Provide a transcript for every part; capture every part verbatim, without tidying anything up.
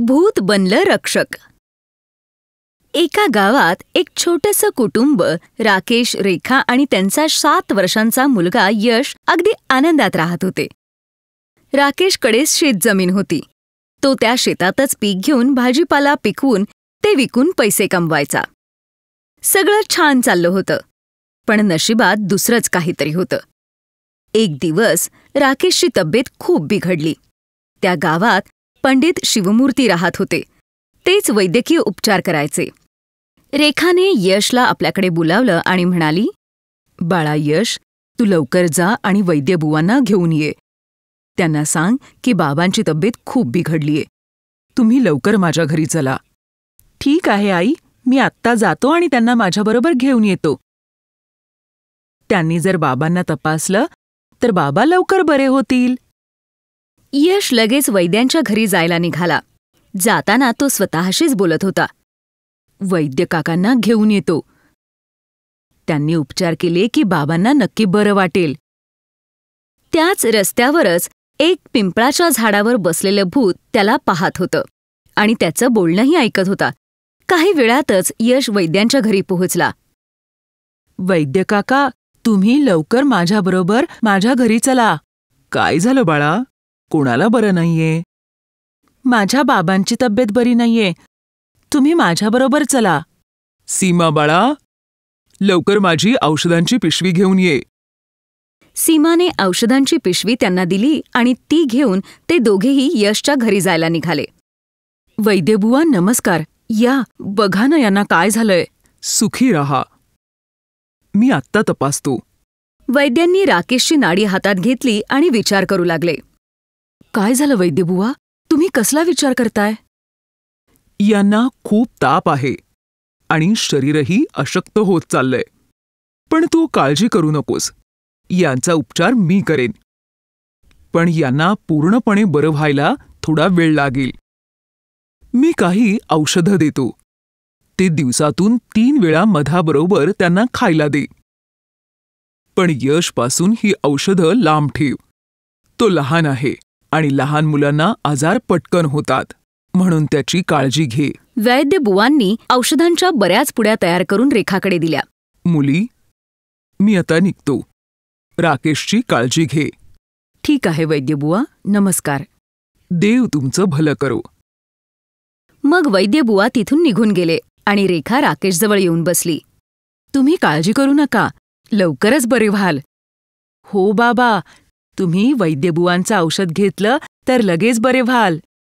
भूत बनलं रक्षक. एका गावात एक छोटंसं कुटुंब, राकेश, रेखा आणि त्यांचा सात वर्षांचा मुलगा यश अगदी आनंदात राहत होते. राकेशकडे शेतजमीन होती. तो त्या शेतातच पीक घेऊन भाजीपाला पिकवून ते विकून पैसे कमवायचा. सगळं छान चाललं होतं, पण नशिबात दुसरंच काहीतरी होतं. एक दिवस राकेशची तब्येत खूप बिघडली. त्या गावात पंडित शिवमूर्ती राहत होते. तेच वैद्यकीय उपचार करायचे. रेखाने यशला आपल्याकडे बोलावलं आणि म्हणाली, बाळा यश, तू लवकर जा आणि वैद्यबुवांना घेऊन ये. त्यांना सांग की बाबांची तब्येत खूप बिघडलीये. तुम्ही लवकर माझ्या घरी चला. ठीक आहे आई, मी आत्ता जातो आणि त्यांना माझ्याबरोबर घेऊन येतो. त्यांनी जर बाबांना तपासलं तर बाबा लवकर बरे होतील. यश लगेच वैद्यांच्या घरी जायला निघाला. जाताना तो स्वतःशीच बोलत होता, वैद्य काकांना घेऊन येतो. त्यांनी उपचार केले की बाबांना नक्की बरं वाटेल. त्याच रस्त्यावरच एक पिंपळाच्या झाडावर बसलेलं भूत त्याला पाहत होतं आणि त्याचं बोलणंही ऐकत होता. काही वेळातच यश वैद्यांच्या घरी पोहोचला. वैद्य काका, तुम्ही लवकर माझ्याबरोबर माझ्या घरी चला. काय झालं बाळा? कोणाला बरं नाहीये? माझ्या बाबांची तब्येत बरी नाहीये. तुम्ही माझ्याबरोबर चला. सीमा बाळा, लवकर माझी औषधांची पिशवी घेऊन ये. सीमाने औषधांची पिशवी त्यांना दिली आणि ती घेऊन ते दोघेही यशच्या घरी जायला निघाले. वैद्यबुवा नमस्कार. या, बघा ना यांना काय झालंय. सुखी राहा, मी आत्ता तपासतो. वैद्यांनी राकेशची नाडी हातात घेतली आणि विचार करू लागले. काय झालं वैद्यबुवा? तुम्ही कसला विचार करताय? यांना खूप ताप आहे आणि शरीरही अशक्त होत चाललंय. पण तू काळजी करू नकोस, यांचा उपचार मी करेन. पण यांना पूर्णपणे बरं व्हायला थोडा वेळ लागेल. मी काही औषधं देतो. ते दिवसातून तीन वेळा मधाबरोबर त्यांना खायला दे. पण यशपासून ही औषधं लांब ठेव. तो लहान आहे आणि लहान मुलांना आजार पटकन होतात, म्हणून त्याची काळजी घे. वैद्यबुवांनी औषधांच्या बऱ्याच पुड्या तयार करून रेखाकडे दिल्या. मुली, मी आता निघतो. राकेशची काळजी घे. ठीक आहे वैद्यबुवा, नमस्कार. देव तुमचं भलं करो. मग वैद्यबुवा तिथून निघून गेले आणि रेखा राकेशजवळ येऊन बसली. तुम्ही काळजी करू नका, लवकरच बरे व्हाल. हो बाबा, तुम्ही वैद्यबुवांचं औषध घेतलं तर लगेच बरे व्हाल.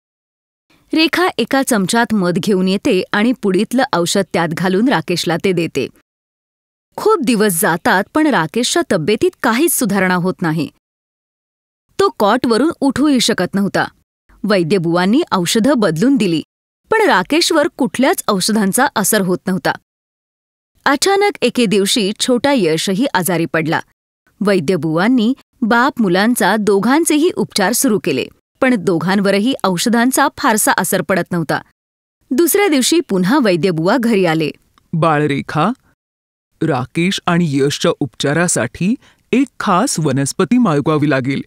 रेखा एका चमच्यात मध घेऊन येते आणि पुडीतलं औषध त्यात घालून राकेशला ते देते. खूप दिवस जातात पण राकेशच्या तब्येतीत काहीच सुधारणा होत नाही. तो कॉटवरून उठूही शकत नव्हता. वैद्यबुवांनी औषधं बदलून दिली, पण राकेशवर कुठल्याच औषधांचा असर होत नव्हता. अचानक एके दिवशी छोटा यशही आजारी पडला. वैद्यबुवांनी बाप मुलांचा दोघांचेही उपचार सुरू केले, पण दोघांवरही औषधांचा फारसा असर पडत नव्हता. दुसऱ्या दिवशी पुन्हा वैद्यबुवा घरी आले. बाळरेखा, राकेश आणि यशच्या उपचारासाठी एक खास वनस्पती मागवावी लागेल.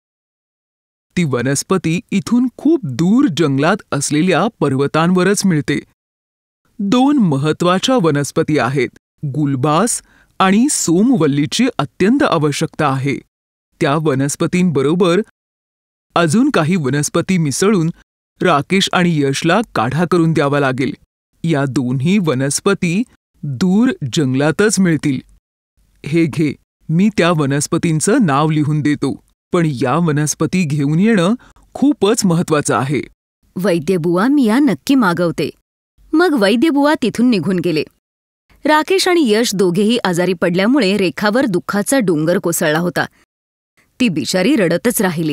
ती वनस्पती इथून खूप दूर जंगलात असलेल्या पर्वतांवरच मिळते. दोन महत्वाच्या वनस्पती आहेत, गुलबास आणि सोमवल्लीची अत्यंत आवश्यकता आहे. त्या वनस्पतींबरोबर अजून काही वनस्पती मिसळून राकेश आणि यशला काढा करून द्यावा लागेल. या दोन्ही वनस्पती दूर जंगलातच मिळतील. हे घे, मी त्या वनस्पतींचं नाव लिहून देतो, पण या वनस्पती घेऊन येणं खूपच महत्वाचं आहे. वैद्यबुवा, मी या नक्की मागवते. मग वैद्यबुवा तिथून निघून गेले. राकेश आणि यश दोघेही आजारी पडल्यामुळे रेखावर दुःखाचा डोंगर कोसळला होता. ती बिचारी रडतच राहिली.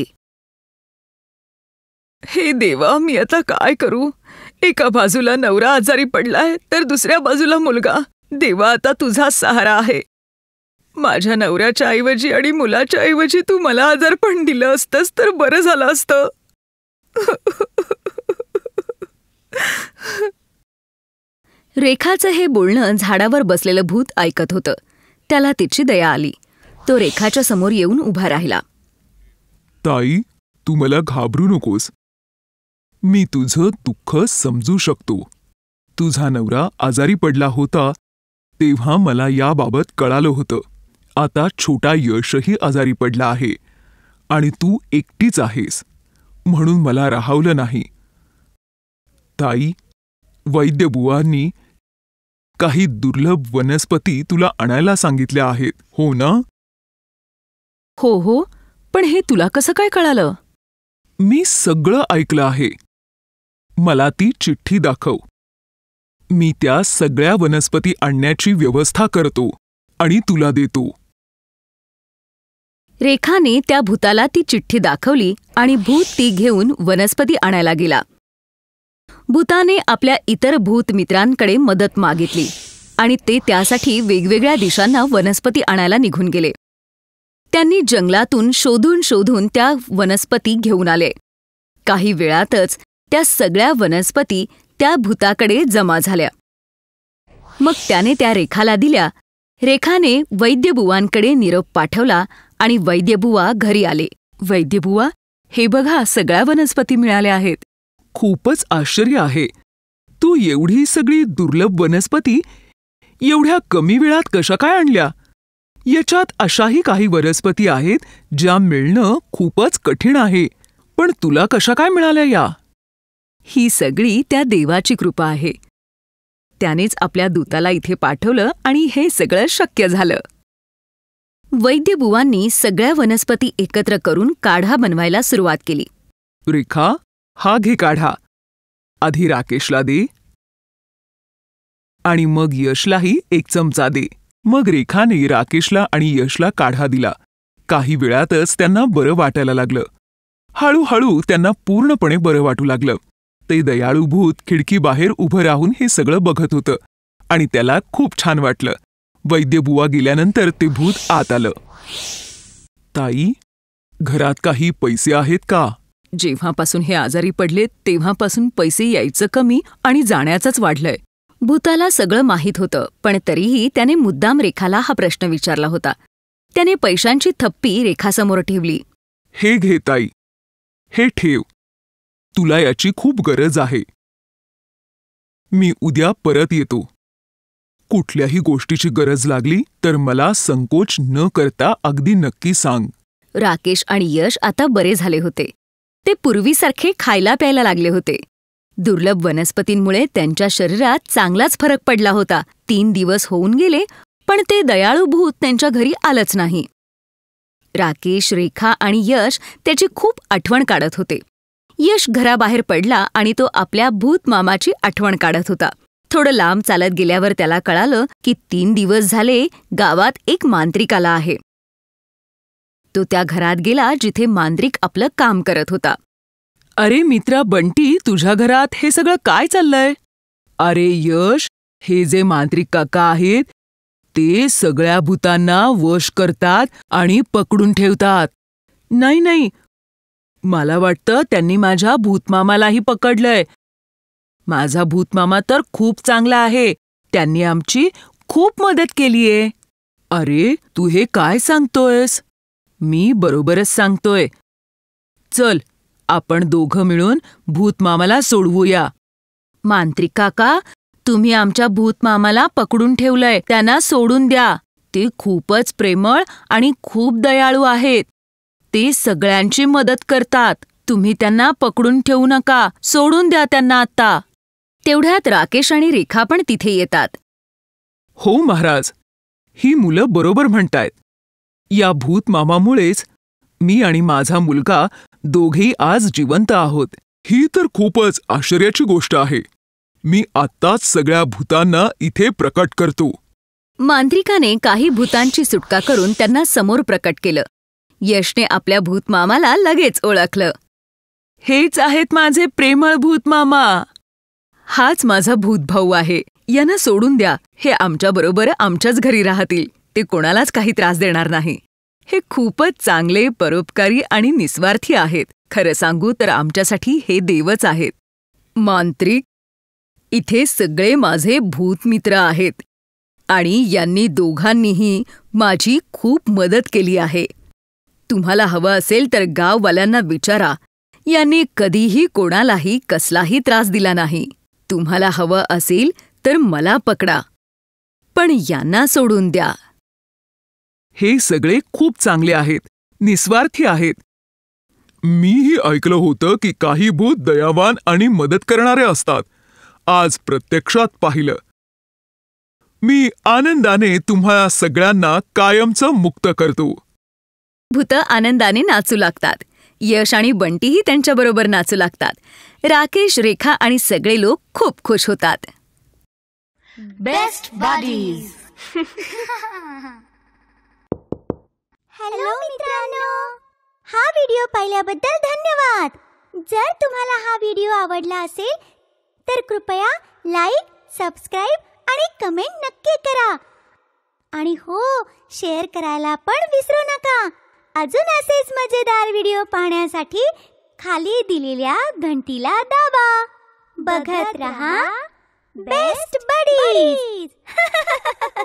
हे देवा, मी आता काय करू? एका बाजूला नवरा आजारी पडलाय तर दुसऱ्या बाजूला मुलगा. देवा, आता तुझा सहारा आहे. माझ्या नवऱ्याच्या ऐवजी आणि मुलाच्या ऐवजी तू मला आजारपण दिलं असतंस तर बरं झालं असतं. रेखाचं हे बोलणं झाडावर बसलेलं भूत ऐकत होतं. त्याला तिची दया आली. तो रेखाच्या समोर येऊन उभा राहिला. ताई, तू मला घाबरू नकोस. मी तुझं दुःख समजू शकतो. तुझा नवरा आजारी पडला होता तेव्हा मला याबाबत कळालं होतं. आता छोटा यशही आजारी पडला आहे आणि तू एकटीच आहेस, म्हणून मला राहावलं नाही. ताई, वैद्यबुवांनी काही दुर्लभ वनस्पती तुला आणायला सांगितल्या आहेत, हो ना? हो हो, पण हे तुला कसं काय कळालं? मी सगळं ऐकलं आहे. मला ती चिठ्ठी दाखव. मी त्या सगळ्या वनस्पती आणण्याची व्यवस्था करतो आणि तुला देतो. रेखाने त्या भूताला ती चिठ्ठी दाखवली आणि भूत ती घेऊन वनस्पती आणायला गेला. भूताने आपल्या इतर भूत मित्रांकडे मदत मागितली आणि ते त्यासाठी वेगवेगळ्या दिशांना वनस्पती आणायला निघून गेले. त्यांनी जंगलातून शोधून शोधून त्या वनस्पती घेऊन आले. काही वेळातच त्या सगळ्या वनस्पती त्या भूताकडे जमा झाल्या. मग त्याने त्या रेखाला दिल्या. रेखाने वैद्यबुवांकडे निरोप पाठवला आणि वैद्यबुवा घरी आले. वैद्यबुवा, हे बघा, सगळ्या वनस्पती मिळाल्या आहेत. खूपच आश्चर्य आहे. तू एवढी सगळी दुर्लभ वनस्पती एवढ्या कमी वेळात कशा काय आणल्या? याच्यात अशाही काही वनस्पती आहेत ज्या मिळणं खूपच कठीण आहे, पण तुला कशा काय मिळाल्या या? ही सगळी त्या देवाची कृपा आहे. त्यानेच आपल्या दूताला इथे पाठवलं आणि हे सगळं शक्य झालं. वैद्यबुवांनी सगळ्या वनस्पती एकत्र करून काढा बनवायला सुरुवात केली. रेखा, हा घे काढा. आधी राकेशला दे आणि मग यशलाही एक चमचा दे. मग रेखाने राकेशला आणि यशला काढा दिला. काही वेळातच त्यांना बरं वाटायला लागलं. हळूहळू त्यांना पूर्णपणे बरं वाटू लागलं. ते दयाळू भूत खिडकीबाहेर उभं राहून हे सगळं बघत होतं आणि त्याला खूप छान वाटलं. वैद्यबुवा गेल्यानंतर ते भूत आत आलं. ताई, घरात काही पैसे आहेत का? जेव्हापासून हे आजारी पडले तेव्हापासून पैसे यायचं कमी आणि जाण्याचंच वाढलंय. भूताला सगळं माहीत होतं, पण तरीही त्याने मुद्दाम रेखाला हा प्रश्न विचारला होता. त्याने पैशांची थप्पी रेखासमोर ठेवली. हे घे ताई, हे ठेव. तुला याची खूप गरज आहे. मी उद्या परत येतो. कुठल्याही गोष्टीची गरज लागली तर मला संकोच न करता अगदी नक्की सांग. राकेश आणि यश आता बरे झाले होते. ते पूर्वीसारखे खायला प्यायला लागले होते. दुर्लभ वनस्पतींमुळे त्यांच्या शरीरात चांगलाच फरक पडला होता. तीन दिवस होऊन गेले, पण ते दयाळू भूत त्यांच्या घरी आलंच नाही. राकेश, रेखा आणि यश त्याची खूप आठवण काढत होते. यश घराबाहेर पडला आणि तो आपल्या भूत मामाची आठवण काढत होता. थोडं लांब चालत गेल्यावर त्याला कळालं की तीन दिवस झाले गावात एक मांत्रिक आला आहे. तो त्या घरात गेला जिथे मांत्रिक आपलं काम करत होता. अरे मित्रा बंटी, तुझ्या घरात हे सगळं काय चाललंय? अरे यश, हे जे मांत्रिक काका आहेत ते सगळ्या भूतांना वश करतात आणि पकडून ठेवतात. नाही नाही, मला वाटतं त्यांनी माझ्या भूतमामालाही पकडलंय. माझा भूतमामा तर खूप चांगला आहे. त्यांनी आमची खूप मदत केलीये. अरे, तू हे काय सांगतोयस? मी बरोबरच सांगतोय. चल, आपण दोघं मिळून भूतमामाला सोडवूया. मांत्रिक काका, तुम्ही आमच्या भूतमामाला पकडून ठेवलंय. त्यांना सोडून द्या. ते खूपच प्रेमळ आणि खूप दयाळू आहेत. ते सगळ्यांची मदत करतात. तुम्ही त्यांना पकडून ठेवू नका. सोडून द्या त्यांना आता. तेवढ्यात राकेश आणि रेखा पण तिथे येतात. हो महाराज, ही मुलं बरोबर म्हणतायत. या भूतमामामुळेच मी आणि माझा मुलगा दोघेही आज जिवंत आहोत. ही तर खूपच आश्चर्याची गोष्ट आहे. मी आत्ताच सगळ्या भूतांना इथे प्रकट करतो. मांत्रिकाने काही भूतांची सुटका करून त्यांना समोर प्रकट केलं. यशने आपल्या भूतमामाला लगेच ओळखलं. हेच आहेत माझे प्रेमळ भूतमामा. हाच माझा भूतभाऊ आहे. यांना सोडून द्या. हे आमच्याबरोबर आमच्याच घरी राहतील. ते कोणालाच काही त्रास देणार नाही. हे खूपच चांगले, परोपकारी आणि निस्वार्थी आहेत. खरं सांगू तर आमच्यासाठी हे देवच आहेत. मांत्रिक, इथे सगळे माझे भूतमित्र आहेत आणि यांनी दोघांनीही माझी खूप मदत केली आहे. तुम्हाला हवं असेल तर गाववाल्यांना विचारा. यांनी कधीही कोणालाही कसलाही त्रास दिला नाही. तुम्हाला हवं असेल तर मला पकडा, पण यांना सोडून द्या. हे सगळे खूप चांगले आहेत, निस्वार्थी आहेत. मीही ऐकलं होतं की काही भूत दयावान आणि मदत करणारे असतात. आज प्रत्यक्षात पाहिलं. मी आनंदाने तुम्हा सगळ्यांना कायमचं मुक्त करतो. भूतं आनंदाने नाचू लागतात. यश आणि बंटीही त्यांच्याबरोबर नाचू लागतात. राकेश, रेखा आणि सगळे लोक खूप खुश होतात. Best buddies. हॅलो मित्रांनो, हा व्हिडिओ पाहिल्याबद्दल धन्यवाद. जर तुम्हाला हा व्हिडिओ आवडला असेल तर कृपया लाईक, सबस्क्राईब आणि कमेंट नक्की करा. आणि हो, शेअर करायला पण विसरू नका. अजून असेच मजेदार व्हिडिओ पाहण्यासाठी खाली दिलेल्या घंटीला दाबा. बघत रहा बेस्ट बडीज.